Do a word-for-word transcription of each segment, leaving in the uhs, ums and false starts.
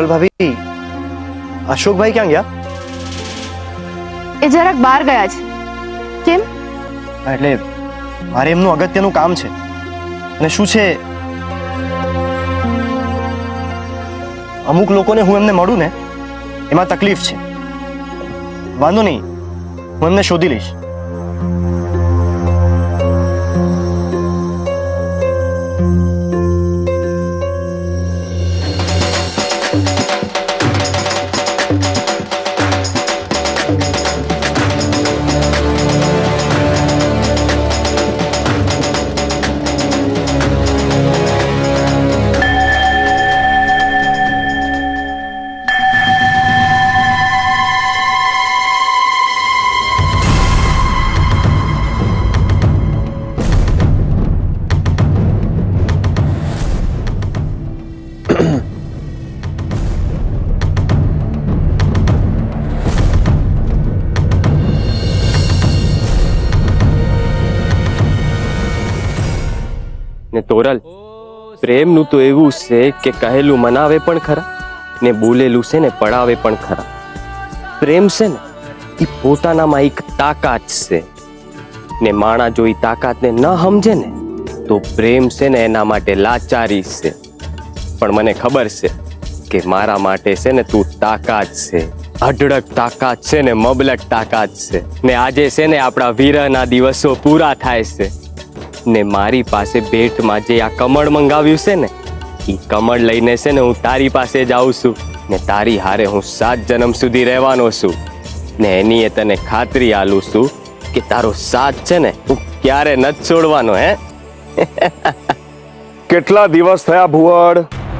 તોરલ ભાભી, અશોક ભાઈ ક્યાં ગયા? એ જરાક બહાર ગયા છે. કેમ? એટલે મારે એમનું અગત્યનું કામ છે. અને શું છે, અમુક લોકોને હું એમને મળું ને એમાં તકલીફ છે. વાંધો નહીં, હું એમને શોધી લઈશ. તોરલ, પ્રેમનું તો એવું છે કે કહેલું મનાવે પણ ખરા ને બોલેલું છે ને પડાવે પણ ખરા. પ્રેમ છે ને એ પોતાનામાં એક તાકાત છે ને માણા જો એ તાકાતને ન સમજે ને તો પ્રેમ છે ને એના માટે લાચારી છે. પણ મને ખબર છે કે મારા માટે છે ને તું તાકાત છે, અઢળક તાકાત છે ને મબલક તાકાત છે. ને આજે છે ને આપણા વીરના દિવસો પૂરા થાય છે ને મારી પાસે ભેટમાં જે આ કમળ મંગાવ્યું છે ને એ કમળ લઈને છે ને હું તારી પાસે જ આવું છું ને તારી હારે હું સાત જન્મ સુધી રહેવાનો છું ને એની એ તને ખાતરી આલું છું કે તારો સાથ છે ને હું ક્યારે નથી છોડવાનો. હે કેટલા દિવસ થયા ભુવડ?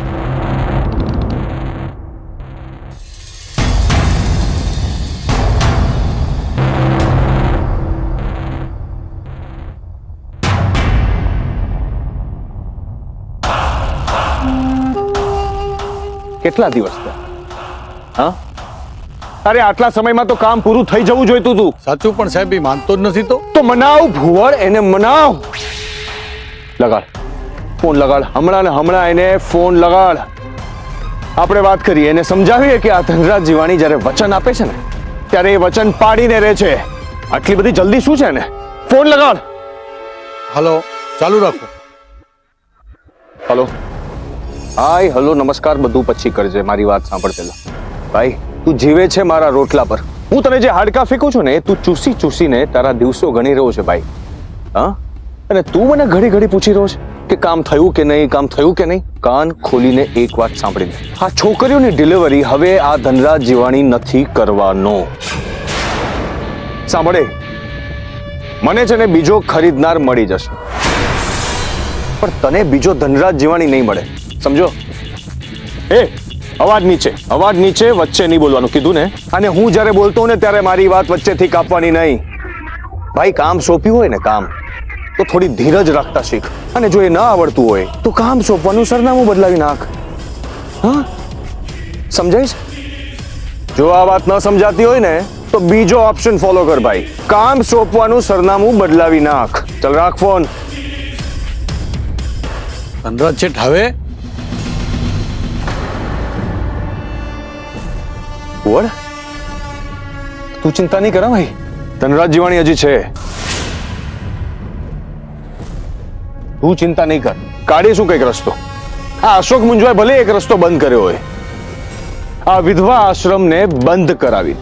કેટલા દિવસ થયા? હા, અરે આટલા સમયમાં તો કામ પૂરું થઈ જવું જોઈતું હતું. સાચું, પણ સાહેબ એ માનતો જ નથી. તો તો મનાવ ભુવડ, એને મનાવ. લગાડ ફોન, લગાડ હમણાં ને હમણાં એને ફોન લગાડ. આપણે વાત કરીએ, એને સમજાવીએ કે આ ધનરાજ જીવાણી જ્યારે વચન આપે છે ને ત્યારે એ વચન પાડીને રહે છે. આટલી બધી જલ્દી શું છે ને? ફોન લગાડ. હલો, ચાલુ રાખો. હલો, હાય, હલો, નમસ્કાર, બધું પછી કરજે. મારી વાત સાંભળ પેલા. ભાઈ, તું જીવે છે મારા રોટલા પર. હું તને જે હાડકા ફેંકું છું ને તું ચૂસી ચૂસીને તારા દિવસો ગણી રહ્યો છે ભાઈ. હા, અને તું મને ઘડી ઘડી પૂછી રહ્યો છે કે કામ થયું કે નહીં, કામ થયું કે નહીં. કાન ખોલીને એક વાત સાંભળી લે. આ છોકરીઓની ડિલિવરી હવે આ ધનરાજ જીવાણી નથી કરવાનો. સાંભળે, મને છે ને બીજો ખરીદનાર મળી જશે, પણ તને બીજો ધનરાજ જીવાણી નહીં મળે. સમજો? એ અવાજ નીચે, અવાજ નીચે, વચ્ચે નહીં બોલવાનું કીધું ને. અને હું જ્યારે બોલતો ને ત્યારે મારી વાત વચ્ચેથી કાપવાની નહીં. ભાઈ, કામ સોંપ્યું હોય ને કામ, તો થોડી ધીરજ રાખતા શીખ. અને જો એ ન આવડતું હોય તો કામ સોંપવાનું સરનામું બદલાવી નાખ. હા, સમજાય છે? જો આ વાત ન સમજાતી હોય ને તો બીજો ઓપ્શન ફોલો કર ભાઈ. કામ સોંપવાનું સરનામું બદલાવી નાખ. ચલ, રાખ ફોન. ધનરાજ શેઠ, હવે વડ, તું ચિંતા નહીં કર ભાઈ, ધનરાજ જીવાણી હજી છે. તું ચિંતા નહીં કર, કાઢીશું કઈક રસ્તો. આ અશોક મુંજવાએ ભલે એક રસ્તો બંધ કર્યો હોય, આ વિધવા આશ્રમને બંધ કરાવી,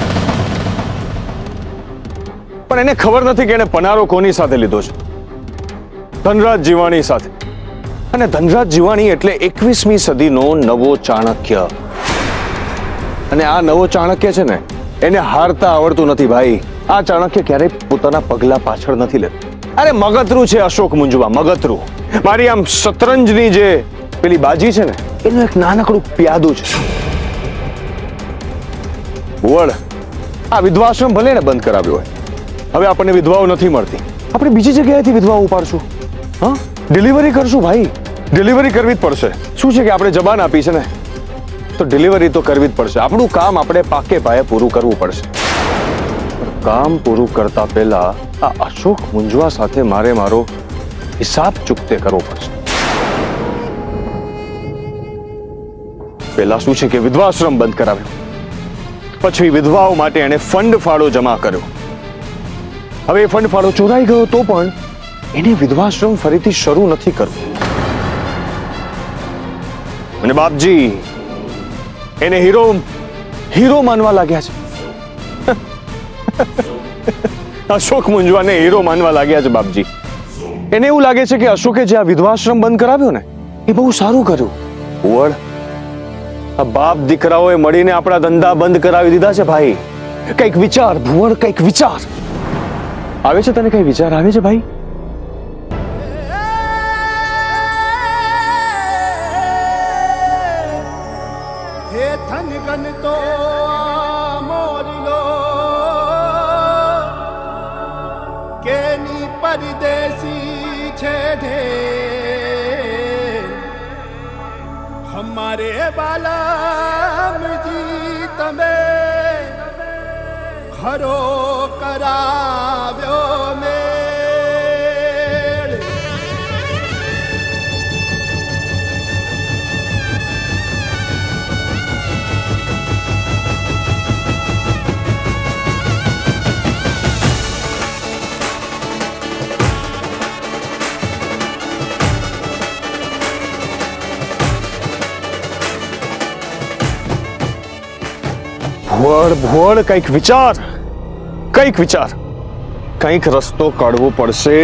પણ એને ખબર નથી કે એને પનારો કોની સાથે લીધો છે. ધનરાજ જીવાણી સાથે. અને ધનરાજ જીવાણી એટલે એકવીસમી સદીનો નવો ચાણક્ય. અને આ નવો ચાણક્ય છે ને એને હારતા આવડતું નથી ભાઈ. આ ચાણક્ય ક્યારેય પોતાના પગલા પાછળ નથી લેતો. અરે મગતરું છે અશોક મુંજવા, મગતરું. મારી આમ શતરંજની જે પેલી બાજી છે ને એનું એક નાનકડું પ્યાદું છે. વડ, આ વિધવાશ્રમ ભલે ને બંધ કરાવ્યો હોય, હવે આપણને વિધવાઓ નથી મળતી, આપણે બીજી જગ્યાએથી વિધવાઓ ઉપાડશું. હા, ડિલિવરી કરશું ભાઈ, ડિલિવરી કરવી જ પડશે. શું છે કે આપણે જબાન આપી છે ને, તો ડિલિવરી તો કરવી જ પડશે. આપણું કામ આપણે પાકે પાયે પૂરું કરવું પડશે. કામ પૂરું કરતા પહેલા આ અશોક મુંજવા સાથે મારે મારો હિસાબ ચૂકતે કરવો પડશે. પેલા શું છે કે વિધવાશ્રમ બંધ કરાવ્યો, પછી વિધવાઓ માટે એણે ફંડ ફાળો જમા કર્યો. હવે એ ફંડ ફાળો ચોરાઈ ગયો તો પણ એને વિધવાશ્રમ ફરીથી શરૂ નથી કરવો. અને બાપજી એને હીરો હીરો માનવા લાગ્યા છે. અશોક મુંજવાને હીરો માનવા લાગ્યા છે બાપજી. એને એવું લાગે છે કે અશોકે જે આ વિધવાશ્રમ બંધ કરાવ્યો ને એ બહુ સારું કર્યું. ઓળ આ બાપ દીકરાઓએ મળીને આપણા ધંધા બંધ કરાવી દીધા છે ભાઈ. કઈક વિચાર ભુવન, કઈક વિચાર આવે છે તને? કઈ વિચાર આવે છે ભાઈ? परदेसी छे ढेर हमारे बालाम जी तमे खरो कराव्यो मेल. ભોળ ભોળ કઈક વિચાર, કઈક વિચાર, કઈક રસ્તો કાઢવો પડશે.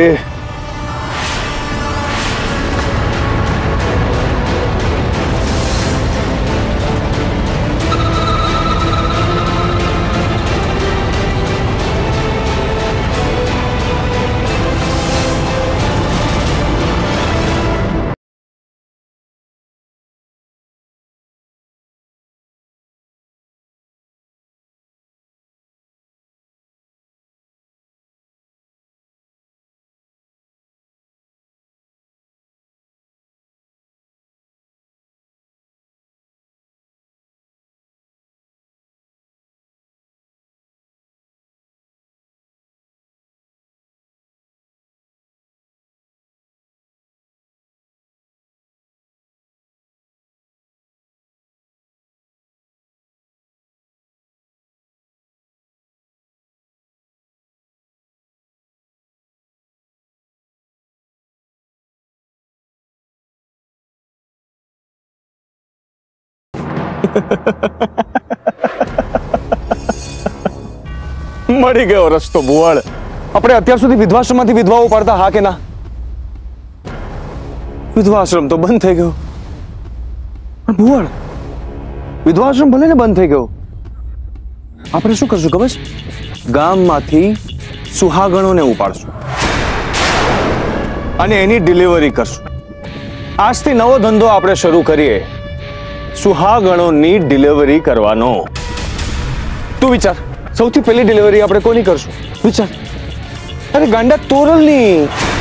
મળી ગયો રસ્તો ભુવન. આપણે અત્યાર સુધી વિધવાશ્રમમાંથી વિધવાઓ પાડતા, હા કે ના? વિધવાશ્રમ તો બંધ થઈ ગયો. પણ ભુવન, વિધવાશ્રમ ભલે ને બંધ થઈ ગયો, આપણે શું કરશું ખબર છે? ગામમાંથી સુહાગણોને ઉપાડશું અને એની ડિલિવરી કરશું. આજથી નવો ધંધો આપણે શરૂ કરીએ, સુહાગણોની ડિલિવરી કરવાનો. તું વિચાર, સૌથી પહેલી ડિલિવરી આપણે કોની કરશું? વિચાર. અરે ગાંડા, તોરલની.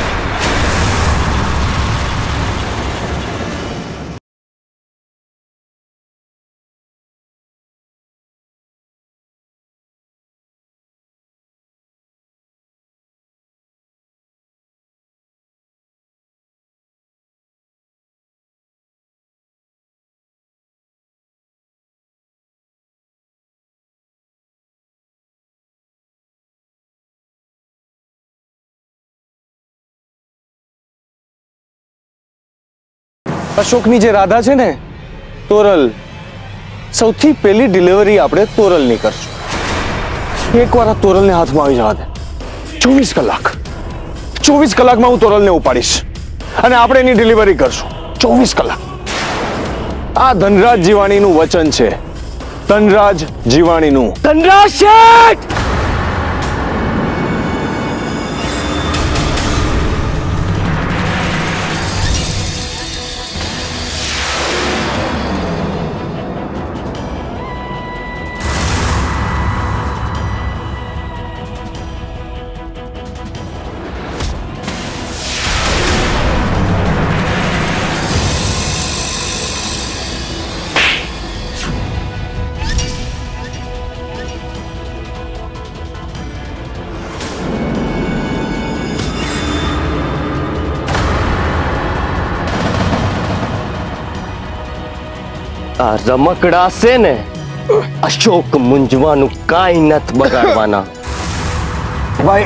અશોકની જે રાધા છે ને, તોરલ, સૌથી પહેલી ડિલિવરી આપણે તોરલની કરશું. એકવાર આ તોરલને હાથમાં આવી જવા દે. ચોવીસ કલાક ચોવીસ કલાકમાં હું તોરલને ઉપાડીશ અને આપણે એની ડિલિવરી કરશું. ચોવીસ કલાક. આ ધનરાજ જીવાણીનું વચન છે. ધનરાજ જીવાણીનું. ધનરાજ શેઠ! આ રમકડા છે ને અશોક મૂંઝવાનું કાંઈ નથી બગાડવાના. ભાઈ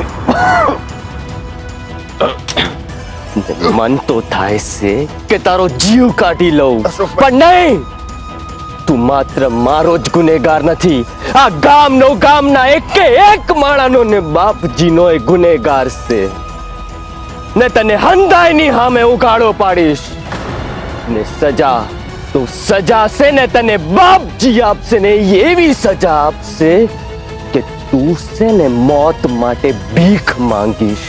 મન તો થાય છે કે તારો જીવ કાઢી લઉં, પણ નહીં. તું માત્ર મારો જ ગુનેગાર નથી, આ ગામનો ગામના એકે એક માણાનો ને બાપજીનો એ ગુનેગાર છે. ને તને હંધાઈની સામે ઉઘાડો પાડીશ ને સજા તો સજા છે ને તને બાપજી આપશે ને એવી સજા આપશે કે તું છે ને મોત માટે ભીખ માંગીશ.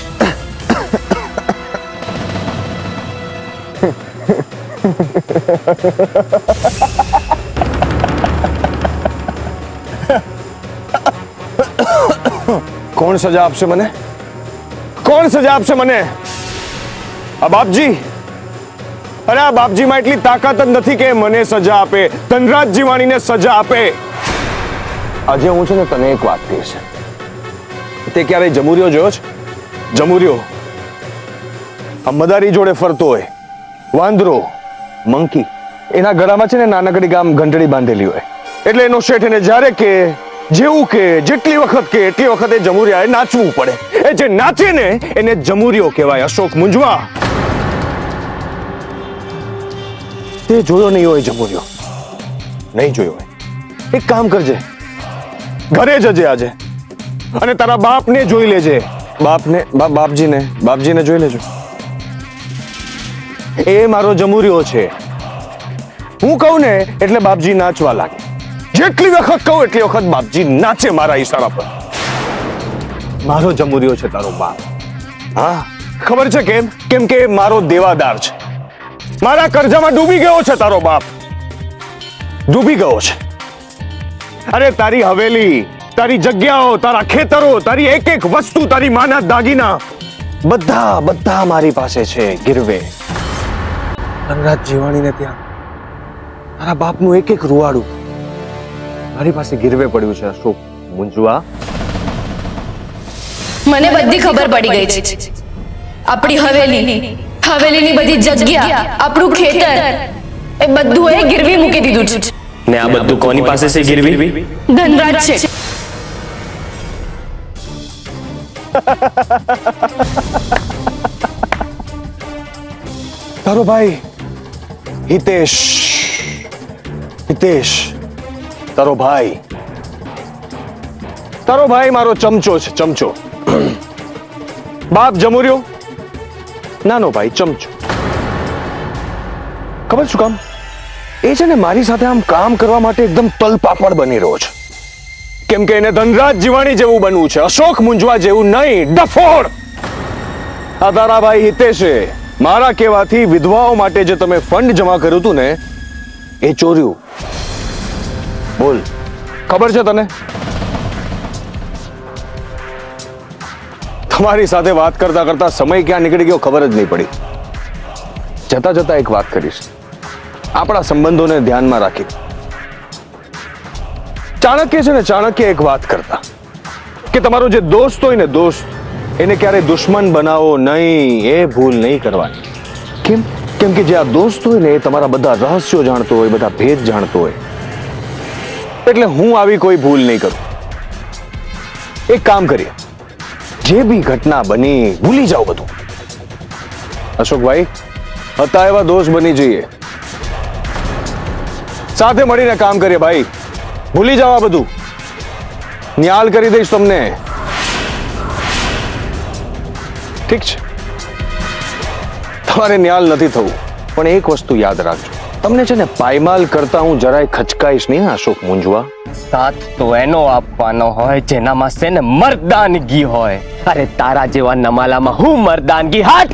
કોણ સજા આપશે મને? કોણ સજા આપશે મને? આ બાપજી? અરે આ બાપજીમાં એટલી તાકાત જ નથી કે મને સજા આપે, ધનરાજ જીવાણીને સજા આપે. આજે હું છે ને તને એક વાત કહીશ. તે ક્યારેય જમુરિયો જોયો છે? જમુરિયો આ મદારી જોડે ફરતો હોય, વાંદરો, મંકી, એના ગળામાં છે ને નાનકડી ગામ ઘંટડી બાંધેલી હોય. એટલે એનો શેઠ એને જ્યારે કે જેવું કે જેટલી વખત કે એટલી વખત એ જમુરિયાએ નાચવું પડે. એ જે નાચે ને એને જમુરિયો કહેવાય. અશોક મૂંઝવા તે જોયો નહીં હોય જમુરિયો, નહીં જોયો હોય. એક કામ કરજે, ઘરે જજે આજે અને તારા બાપને જોઈ લેજે. બાપને બાપજીને બાપજીને જોઈ લેજો. એ મારો જમુરિયો છે. હું કહું ને એટલે બાપજી નાચવા લાગે. જેટલી વખત કહું એટલી વખત બાપજી નાચે મારા ઈશારા પર. મારો જમુરિયો છે તારો બાપ. હા ખબર છે કેમ? કેમ કે મારો દેવાદાર છે. મારા કરજામાં ડૂબી ગયો છે તારો બાપ, ડૂબી ગયો છે. અરે તારી હવેલી, તારી જગ્યાઓ, તારા ખેતરો, તારી એક એક વસ્તુ, તારી માના દાગીના બધા બધા મારી પાસે છે ગીરવે. ધનરાજ જીવાણીને ત્યાં મારા બાપનું એક એક રૂવાડું મારી પાસે ગીરવે પડ્યું છે. અશોક મૂંઝવા, મને બધી ખબર પડી ગઈ છે. આપણી હવેલી, હવેલીની બધી જગ્યા, આપણું ખેતર, એ બધું એ ગીરવી મૂકી દીધું છે. ને આ બધું કોની પાસે છે ગીરવી? ધનરાજ છે. તારો ભાઈ હિતેશ, હિતેશ તારો ભાઈ, તારો ભાઈ મારો ચમચો છે, ચમચો. બાપ જમુરિયો, નાનો ભાઈ ચમચો. ખબર શું કામ? એ છે ને મારી સાથે આમ કામ કરવા માટે એકદમ તલપાપડ બની રહ્યો છે. કેમ કે એને ધનરાજ જીવાણી જેવું બનવું છે, અશોક મૂંઝવા જેવું નહીં. ડફોડ! આ તારા ભાઈ હિતેશે મારા કહેવાથી વિધવાઓ માટે જે તમે ફંડ જમા કર્યું હતું ને એ ચોર્યું. બોલ, ખબર છે તને? તમારી સાથે વાત કરતા કરતા સમય ક્યાં નીકળી ગયો ખબર જ નહીં પડી. જતા જતા એક વાત કરીશ, આપણા સંબંધોને ધ્યાનમાં રાખી. ચાણક્ય છે ને, ચાણક્ય એક વાત કરતા કે તમારો જે દોસ્ત હોય ને, દોસ્ત, એને ક્યારે દુશ્મન બનાવો નહીં. એ ભૂલ નહીં કરવાની. કેમ? કેમ કે જે આ દોસ્ત હોય ને એ તમારા બધા રહસ્યો જાણતો હોય, બધા ભેદ જાણતો હોય. એટલે હું આવી કોઈ ભૂલ નહીં કરું. એક કામ કરીએ, જે બી ઘટના બની ભૂલી જાઓ બધું. અશોકભાઈ, હતા એવા દોસ્ત બની જઈએ, સાથે મળીને કામ કરીએ ભાઈ. ભૂલી જાઓ આ બધું. ન્યાલ કરી દઈશ તમને. ઠીક છે? તમારે ન્યાલ નથી થવું, પણ એક વસ્તુ યાદ રાખજો, તમને છે ને પાયમાલ કરતા હું જરાય ખચકાઈશ નહીં. અશોક મૂંઝવા, સાથ તો એનો આપવાનો હોય જેનામાં છે ને મર્દાનગી હોય. અરે તારા જેવા નમાલામાં હું મર્દાનગી? હાટ!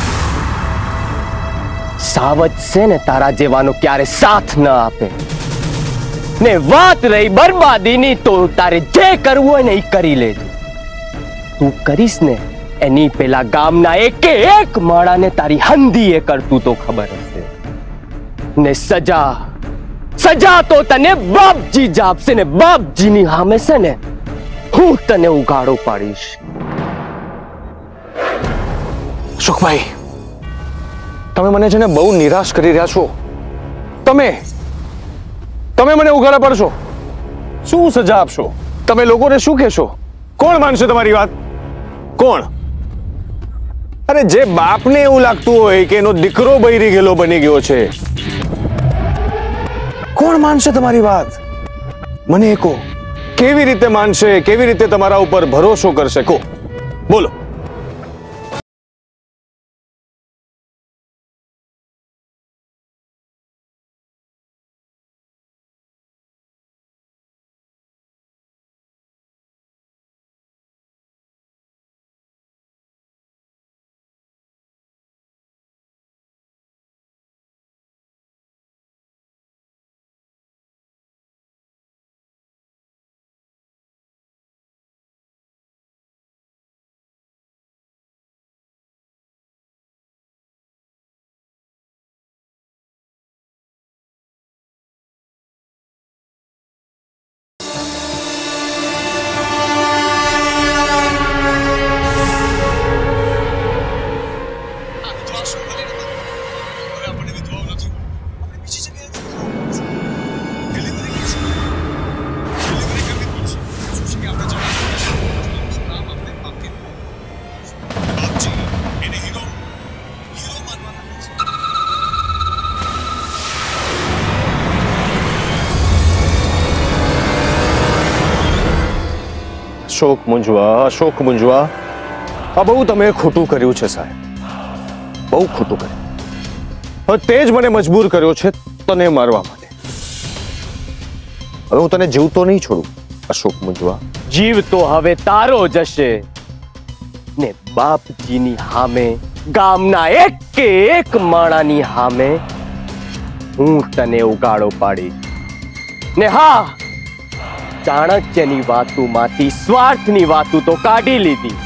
સાવજ છે ને તારા જેવાનો ક્યારે સાથ ન આપે. ને વાત રહી બરબાદીની, તો તારે જે કરવું હોય ને એ કરી લેજે. તું કરીશ ને એની પેલા ગામના એકે એક માળાને તારી હંધી એ કરતું તો ખબર હશે. ને સજા, સજા તો તને બાપજી જ આપશે ને બાપજીની સામે છે ને હું તને ઉઘાડો પાડીશ. અશોકભાઈ, તમે મને છે ને બહુ નિરાશ કરી રહ્યા છો. તમે તમે મને ઉઘાડા પડશો? શું સજા આપશો? તમે લોકોને શું કહેશો? કોણ માનશે તમારી વાત? કોણ? અરે જે બાપને એવું લાગતું હોય કે એનો દીકરો બૈરી ગયેલો બની ગયો છે, કોણ માનશે તમારી વાત? મને કહો, કેવી રીતે માનશે? કેવી રીતે તમારા ઉપર ભરોસો કરશે? કહો, બોલો. અશોક મુંજવા, અશોક મુંજવા, આ બહુ તમે ખોટું કર્યું છે સાહેબ, બહુ ખોટું કર્યું. હવે તે જ મને મજબૂર કર્યો છે તને મારવા માટે. હવે હું તને જીવતો નહીં છોડું અશોક મુંજવા. જીવ તો હવે તારો જશે ને બાપજીની હામે, ગામના એક કે એક માણાની હામે હું તને ઉગાડો પાડી. ને હા, ચાણક્યની વાતોમાંથી સ્વાર્થની વાતો તો કાઢી લીધી,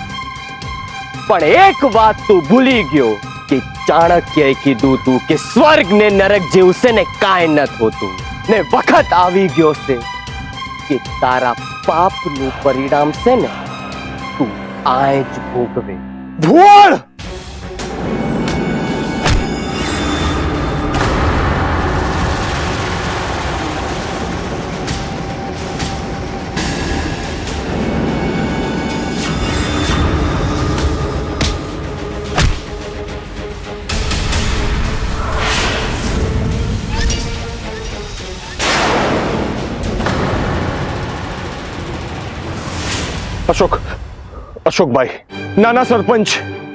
પણ એક વાત તું ભૂલી ગયો કે ચાણક્યએ કીધું તું કે સ્વર્ગ ને નરક જેવું છે ને કાંઈ ન થતું. ને વખત આવી ગયો છે કે તારા પાપનું પરિણામ છે ને તું આય જ ભોગવે. ભુવન! અશોક, અશોકભાઈ, નાના સરપંચ,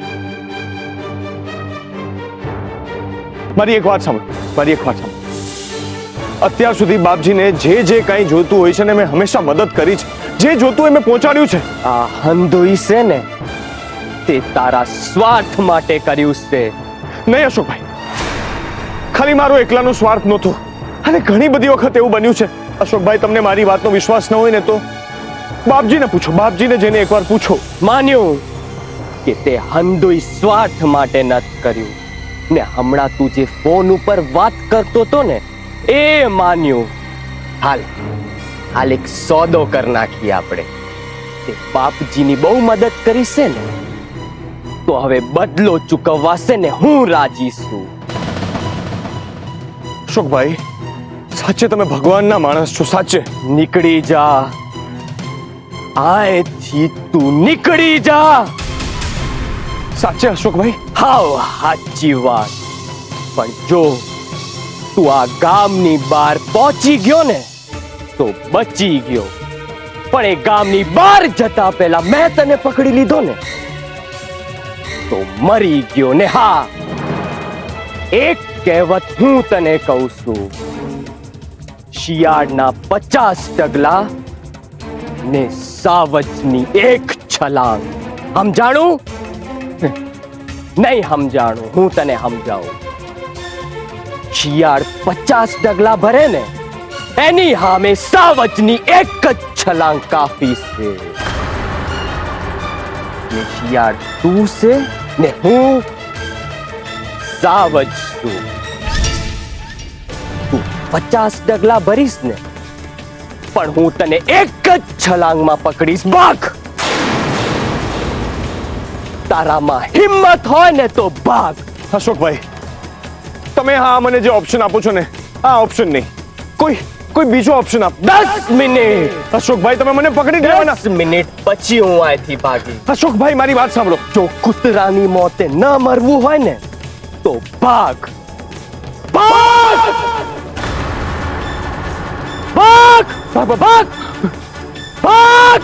મારી એક વાત સાંભળો, મારી એક વાત સાંભળો. અત્યાર સુધી બાપજીને જે જે કંઈ જોતું હોય છે ને મેં હંમેશા મદદ કરી છે, જે જોતું હોય મેં પહોંચાડ્યું છે. આ હંધોઈ છે ને તે તારા સ્વાર્થ માટે કર્યું છે. નહીં અશોકભાઈ, ખાલી મારો એકલાનો સ્વાર્થ નહોતો, અને ઘણી બધી વખત એવું બન્યું છે. અશોકભાઈ, તમને મારી વાતનો વિશ્વાસ ન હોય ને તો બાપજીને પૂછો, બાપજીને જઈને એકવાર પૂછો. માન્યું કે તે હંધોઈ સ્વાર્થ માટે નથી કર્યું, ને હમણાં તું જે ફોન ઉપર વાત કરતો તો ને એ માન્યું. હાલ હાલ એક સોદો કર નાખીએ આપણે. તે બાપજીની બહુ મદદ કરી છે ને, તો હવે બદલો ચૂકવવા છે ને હું રાજી છું. અશોકભાઈ, સાચે તમે ભગવાનના માણસ છો, સાચે. નીકળી જા, આયથી તું નીકળી જા. સાચે અશોકભાઈ? હાવ સાચી વાત. પણ જો તું આ ગામની બહાર પહોંચી ગયો ને તો બચી ગયો, પણ એ ગામની બહાર જતા પહેલા મેં તને પકડી લીધો ને તો મરી ગયો. ને હા, એક કહેવત હું તને કહું છું, શિયાળના પચાસ ડગલા ને સાવજની એક છલાંગ. સમજાણું? નહીં સમજાણું, હું તને સમજાવું. શિયાળ પચાસ ડગલા ભરે ને એની સામે સાવજની એક જ છલાંગ કાફી છે. ને શિયાળ તું છે ને હું સાવજ છું. તું પચાસ ડગલા ભરીશ ને પણ હું તને એક જ છલાંગમાં પકડીશ. ભાગ! તારામાં હિંમત હોય ને તો ભાગ. અશોકભાઈ, તમે હા મને જે ઓપ્શન આપો છો ને આ ઓપ્શન નહીં, કોઈ કોઈ બીજો ઓપ્શન આપ. દસ મિનિટ અશોકભાઈ તમે મને પકડી લેવાના. દસ મિનિટ પછી હું અહીંથી ભાગી. અશોકભાઈ મારી વાત સાંભળો. જો કૂતરાની મોતે ન મરવું હોય ને તો ભાગ ભાગ ભાગ ભાગ ભાગ ભાગ.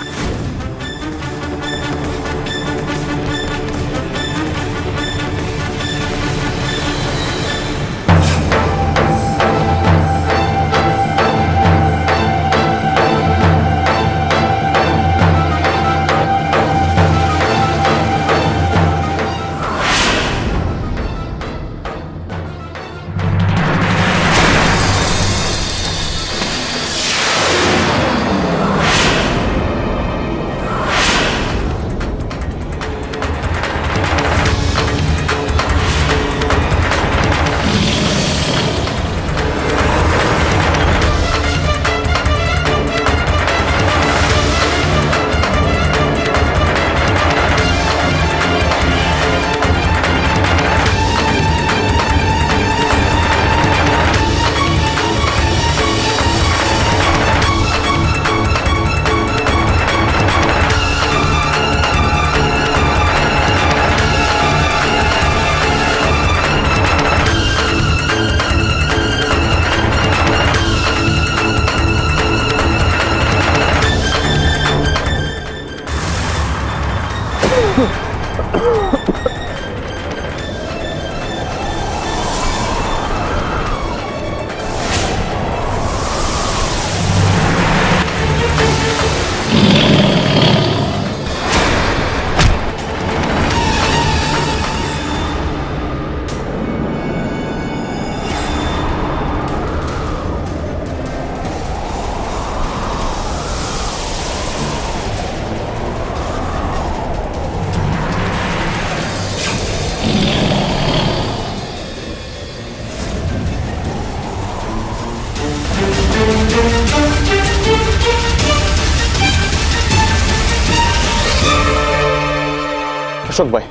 અશોકભાઈ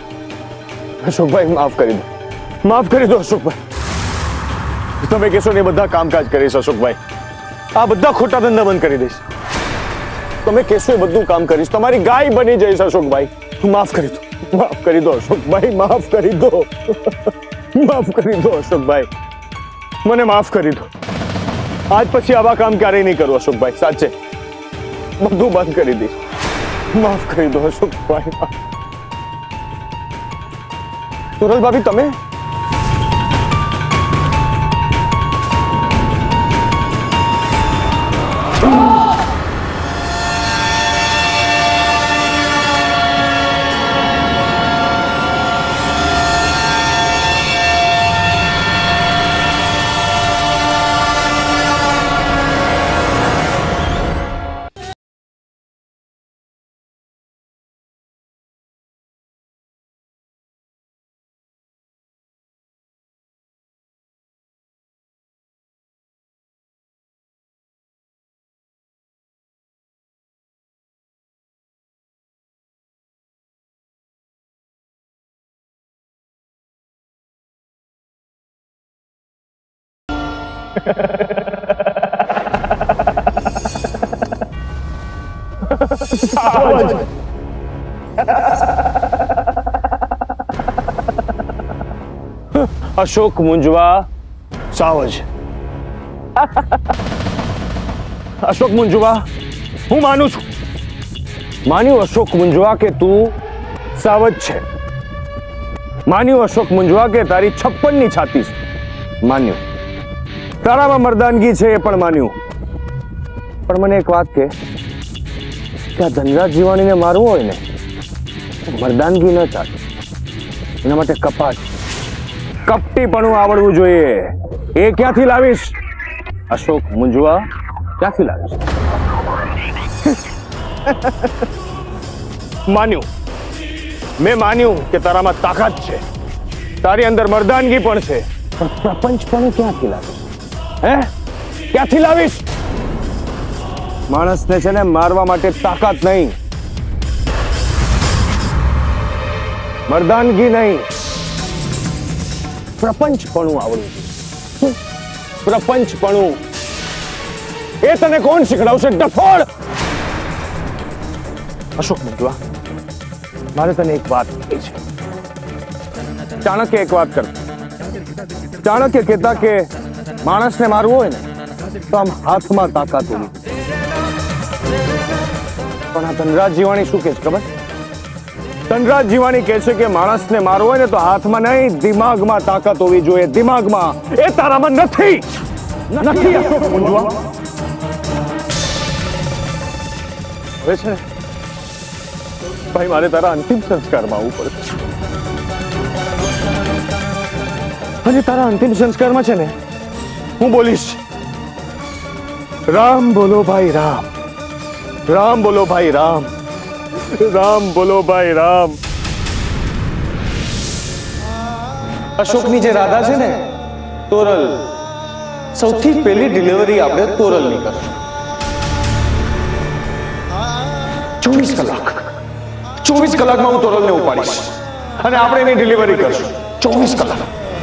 અશોકભાઈ માફ કરી દો, માફ કરી દો અશોકભાઈ. તમે કહેશો ને એ બધા કામકાજ કરીશ અશોકભાઈ. આ બધા ખોટા ધંધા બંધ કરી દઈશ. તમે કહેશો એ બધું કામ કરીશ. તમારી ગાય બની જઈશ અશોકભાઈ. માફ કરી દો, માફ કરી દો અશોકભાઈ, માફ કરી દો, માફ કરી દો અશોકભાઈ, મને માફ કરી દો. આજ પછી આવા કામ ક્યારેય નહીં કરું અશોકભાઈ. સાચે બધું બંધ કરી દઈશ. માફ કરી દો અશોકભાઈ. તોરલ ભાભી તમે अशोक मुंजवा सावज. अशोक मुंजवा હું માનું છું, માન્યું અશોક મુંજવા કે તું સાવજ છે. માન્યું અશોક મુંજવા કે તારી છપ્પન ની છાતી છે. માન્યું તારામાં મર્દાનગી છે એ પણ માન્યું. પણ મને એક વાત કે આ ધનરાજ જીવાણીને મારવું હોય ને મર્દાનગી ન ચાલે. એના માટે કપાટ કપટીપણું આવડવું જોઈએ. એ ક્યાંથી લાવીશ અશોક મુંજવા? ક્યાંથી લાવીશ? માન્યું, મેં માન્યું કે તારામાં તાકાત છે, તારી અંદર મર્દાનગી પણ છે, પણ પ્રપંચપણું ક્યાંથી લાવીશ? હે ક્યાંથી લાવીશ? માણસને છે ને મારવા માટે તાકાત નહીં, મર્દાનગી નહીં, પ્રપંચપણું આવડવું જોઈએ. પ્રપંચપણું. એ તને કોણ શીખડાવશે ડફોડ? અશોક મુંજવા, મારે તને એક વાત કહી છે. ચાણક્ય એક વાત કરતો. ચાણક્ય કહેતા કે માણસને મારવું હોય ને તો આમ હાથમાં તાકાત હોવી. પણ આ ધનરાજ જીવાણી શું કહે છે ખબર? ધનરાજ જીવાણી કહે છે કે માણસને મારવો હોય ને તો હાથમાં નહીં, દિમાગમાં તાકાત હોવી જોઈએ. દિમાગમાં. એ તારામાં નથી. નથી અશોક મુંજવા. હવે છે ને ભાઈ, મારે તારા અંતિમ સંસ્કારમાં આવવું પડશે. અને તારા અંતિમ સંસ્કારમાં છે ને હું બોલીશ, રામ બોલો ભાઈ રામ, રામ બોલો ભાઈ રામ, રામ બોલો ભાઈ રામ. અશોકની જે રાધા છે ને તોરલ, સૌથી પહેલી ડિલિવરી આપણે તોરલની કરશું. ચોવીસ કલાક ચોવીસ કલાકમાં હું તોરલને ઉપાડીશ અને આપણે એની ડિલિવરી કરશું. ચોવીસ કલાક.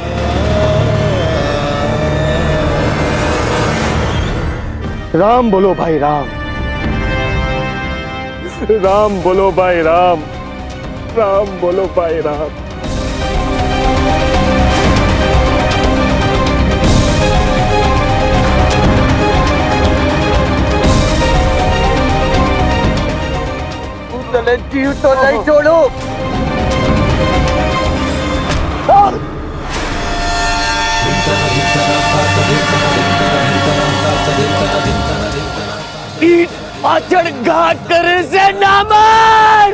રામ બોલો ભાઈ રામ, રામ બોલો ભાઈ રામ, રામ બોલો ભાઈ રામ. તને જીવ તો નહીં છોડું. ઈટ પાછળ ઘાટ કરે છે નામર.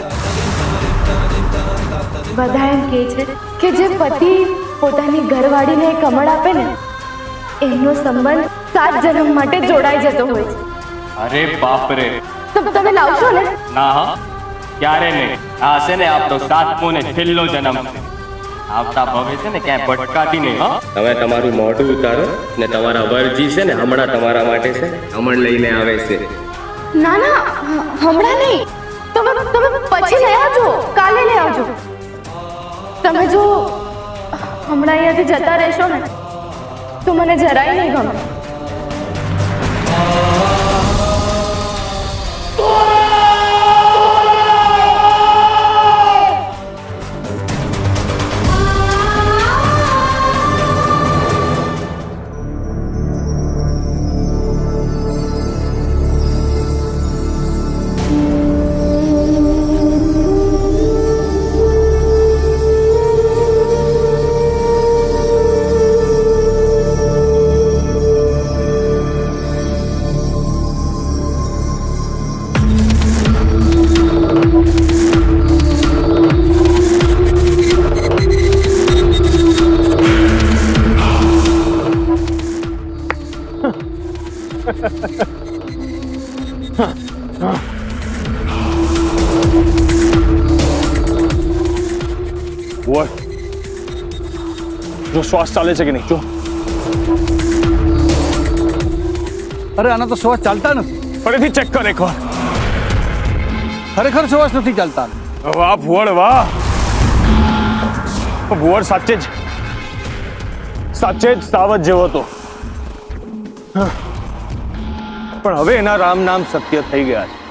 બધા એમ કહે છે કે જે પતિ પોતાની ઘરવાળીને કમળ આપે ને એમનો સંબંધ સાત જન્મ માટે જોડાઈ જતો હોય છે. અરે બાપ રે, તો તમે લાવશો ને? ના હા, ક્યારે નહીં. આ છે ને આપણો સાતમો ને છેલ્લો જન્મ છે. આવતા ભવે છે ને ક્યાંય ભટકાતી નહીં. હા, તમે તમારું મોઢું ઉતારો ને તમારા વરજી છે ને હમણાં તમારા માટે છે હમણ લઈને આવે છે. ના ના, હમણાં નહીં. તમે તમે પછી લઈ આવજો, કાલે લઈ આવજો. તમે જો હમણાં અહીંયાથી જતા રહેશો ને તો મને જરાય નહીં ગમે. જો શ્વાસ ચાલે છે કે નહીં જો. અરે આના તો શ્વાસ ચાલતા નથી. ફરીથી ચેક કર એકવાર. ખરેખર શ્વાસ નથી ચાલતા. વાહ ભુવન વાહ. ભુવન સાચે જ સાચે જ સાવજ જેવો હતો. પણ હવે એના રામ નામ સત્ય થઈ ગયા છે.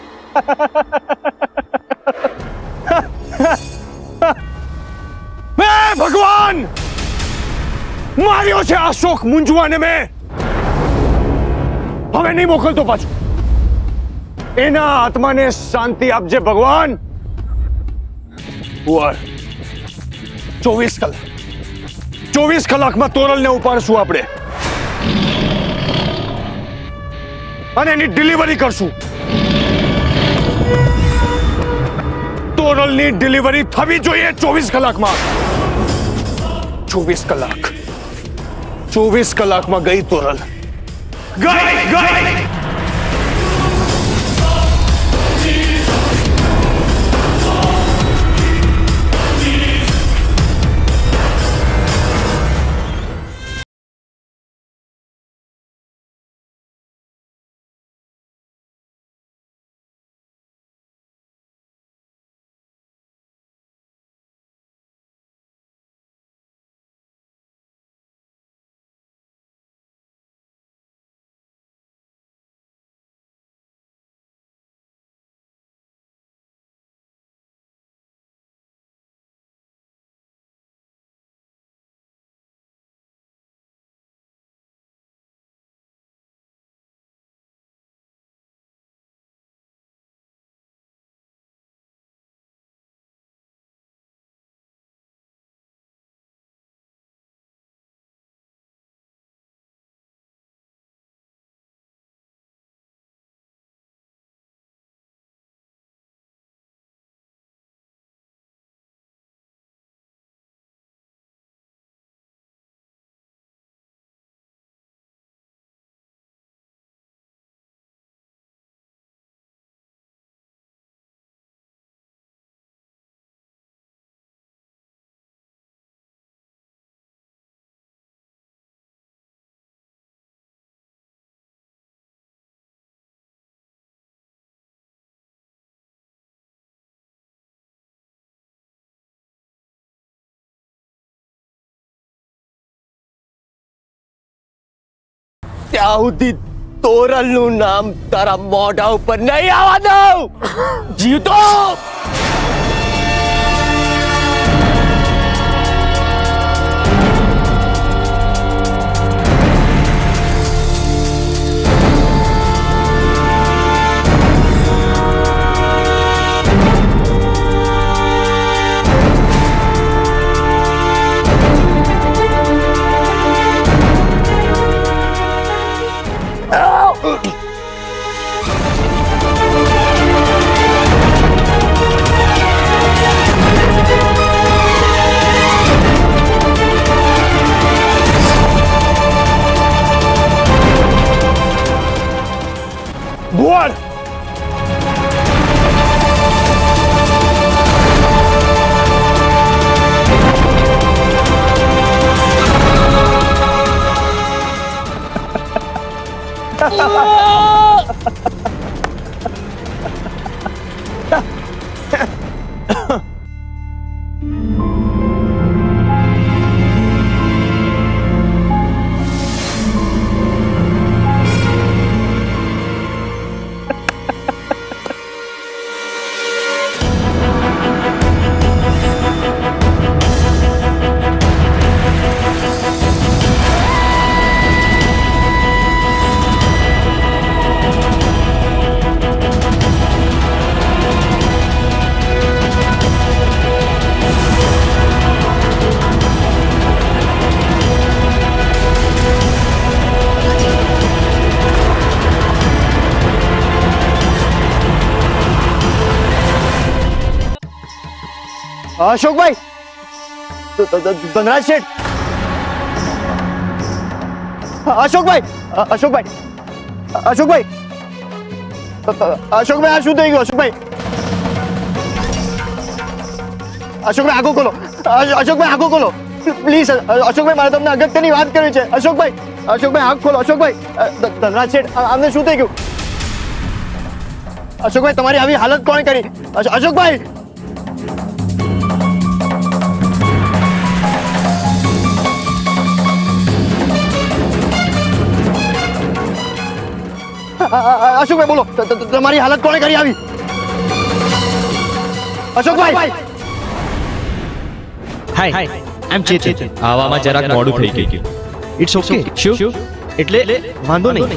મેં ભગવાન માર્યો છે અશોક મુંજવાને. મેં હવે નહીં મોકલતો પાછું. એના આત્માને શાંતિ આપજે ભગવાન. ચોવીસ કલાક ચોવીસ કલાકમાં તોરલને ઉપાડશું આપણે અને એની ડિલિવરી કરશું. તોરલની ડિલિવરી થવી જોઈએ ચોવીસ કલાકમાં. ચોવીસ કલાક ચોવીસ કલાકમાં ગઈ તોરલ. ગઈ ગઈ ત્યાં સુધી તોરલ નું નામ તારા મોઢા ઉપર નહીં આવવા દઉં. જીવતો ભુવન અશોકભાઈ, ધનરાજ શેઠ, અશોકભાઈ, અશોકભાઈ, અશોકભાઈ, અશોકભાઈ, આ શું થઈ ગયું? અશોકભાઈ, અશોકભાઈ આંખો ખોલો. અશોકભાઈ આંખો ખોલો પ્લીઝ. અશોકભાઈ, મારે તમને અગત્યની વાત કરવી છે. અશોકભાઈ, અશોકભાઈ આંખ ખોલો. અશોકભાઈ, ધનરાજ શેઠ, આમને શું થઈ ગયું? અશોકભાઈ, તમારી આવી હાલત કોણ કરી? અશોકભાઈ, અશોકભાઈ બોલો, તમારી હાલત કોણે કરી આવી? અશોકભાઈ, હાય આઈ એમ ચેતન. આવામાં જરાક મોડું થઈ ગયું. It's okay. શું? એટલે વાંધો નહીં.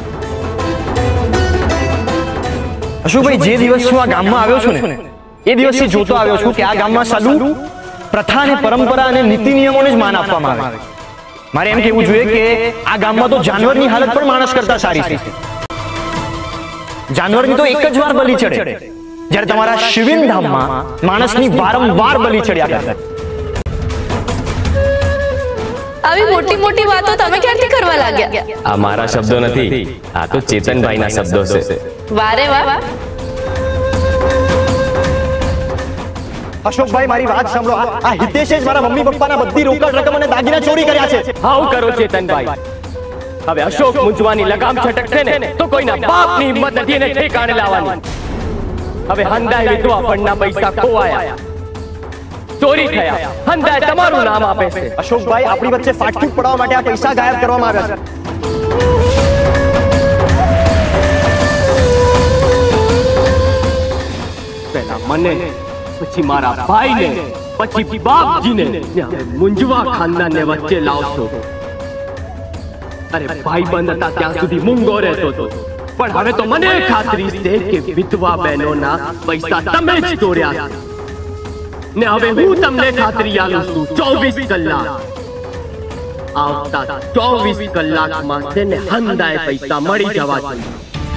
અશોકભાઈ, જે દિવસ હું આ ગામમાં આવ્યો છું ને, એ દિવસથી જોતો આવ્યો છું કે આ ગામમાં સાલું પ્રથા અને પરંપરા અને નીતિ નિયમોને જ માન આપવામાં આવે. મારે એમ કહેવું જોઈએ કે આ ગામમાં તો જાનવરની હાલત પણ માણસ કરતા સારી છે. જાનવરની તો એક જ વાર બલી ચડે, જ્યારે તમારા શિવિન ધામમાં માણસની વારંવાર બલી ચડ્યા કરે. આવી મોટી મોટી વાતો તમે ક્યાંથી કરવા લાગ્યા? આ મારા શબ્દો નથી, આ તો ચેતનભાઈના શબ્દો છે. વારે વાહ. અશોકભાઈ, મારી વાત સાંભળો. આ હિતેશે જ મારા મમ્મી પપ્પાના બધી રોકડ રકમ અને દાગીના ચોરી કર્યા છે. હાઉ કરો ચેતનભાઈ. હવે અશોક મૂંઝવાની લગામ છટકશે ને તો કોઈના બાપની હિંમત નથી એને ઠેકાણે લાવવાની. હવે હંદાય વિધવા ફંડના પૈસા ખોવાયા, ચોરી થયા, હંદાય તમારું નામ આપે છે. અશોકભાઈ, આપણી વચ્ચે ફાટફૂટ પડાવવા માટે આ પૈસા ગાયબ કરવામાં આવ્યા છે. પહેલા મને, પછી મારા ભાઈને, પછી બાપજીને મૂંઝવા ખાનદાનને વચ્ચે લાવશો. અરે ભાઈ બંધ હતા ત્યાં સુધી મૂંગો રહેતો હતો, પણ હવે તો મને ખાતરી છે કે વિધવા બહેનોના પૈસા તમે જ ચોર્યા ને. હવે હું તમને ખાતરી આપું છું, ચોવીસ કલાક આવતા ચોવીસ કલાકમાં તેને હંદાય પૈસા મળી જવા જોઈએ.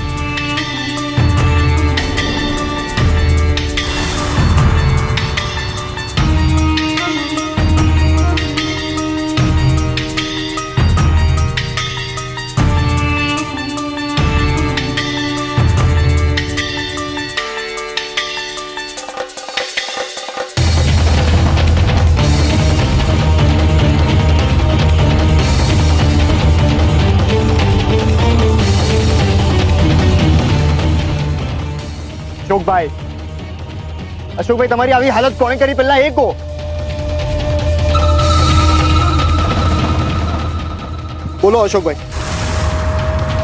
અશોકભાઈ, અશોકભાઈ, તમારી આવી હાલત કોણે કરી? પહેલા એ કહો. બોલો અશોકભાઈ.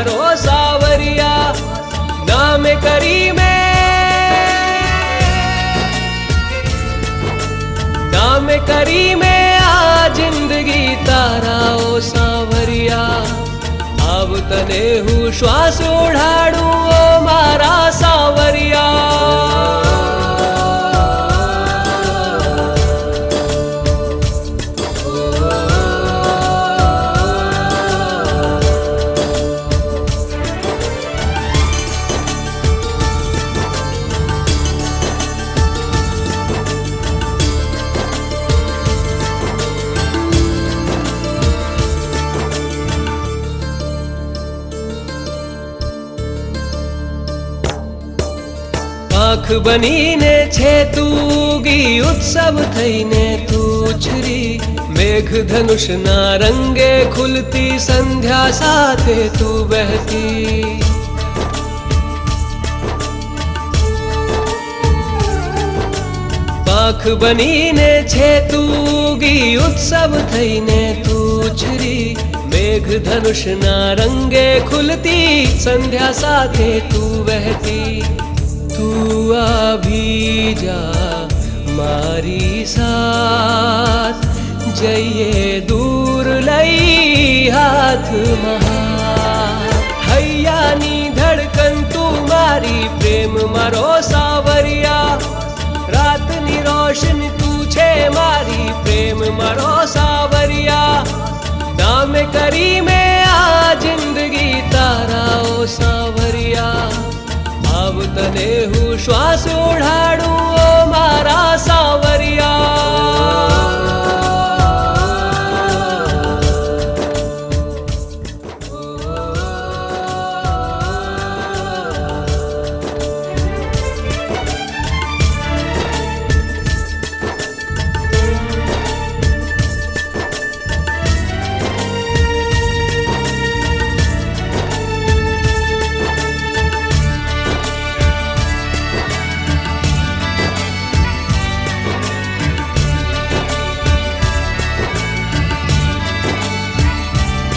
मारो सावरिया नाम करी में नाम करी में आ जिंदगी तारा ओ सावरिया अब तने हूँ श्वास उड़ाड़ू ओ मारा सावरिया आँख बनीने छे तूगी उत्सव थईने तू छरी मेघ धनुष ना रंगे खुलती संध्या साथे तू बहती आँख बनीने छे तूगी उत्सव थईने तू छरी मेघ धनुष ना रंगे खुलती संध्या साथे तू बहती तू अभी जा मारी साथ जइए दूर लई हाथ महा हैया नी धड़कन तू मारी प्रेम मारो सावरिया रात नी रोशन तू छे मारी प्रेम मारो सावरिया नाम करी में आ जिंदगी तारा ओ सावरिया अब तने हूँ श्वास उड़ाड़ू ओ मारा सावरिया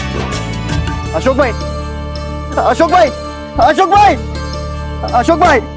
अशोक भाई, अशोक भाई, अशोक भाई, अशोक भाई